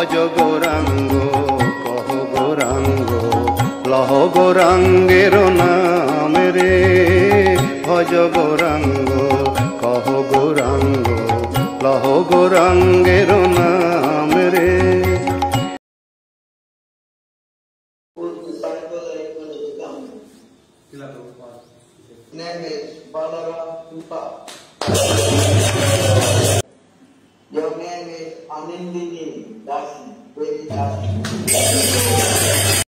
ভজ গৌরাঙ্গ কহ গৌরাঙ্গ লহ গৌরাঙ্গের নাম রে ভজ গৌরাঙ্গ কহ গৌরাঙ্গ লহ গৌরাঙ্গের নাম রে। Name is Balaram Tupa. Your name is Anindini Dasi.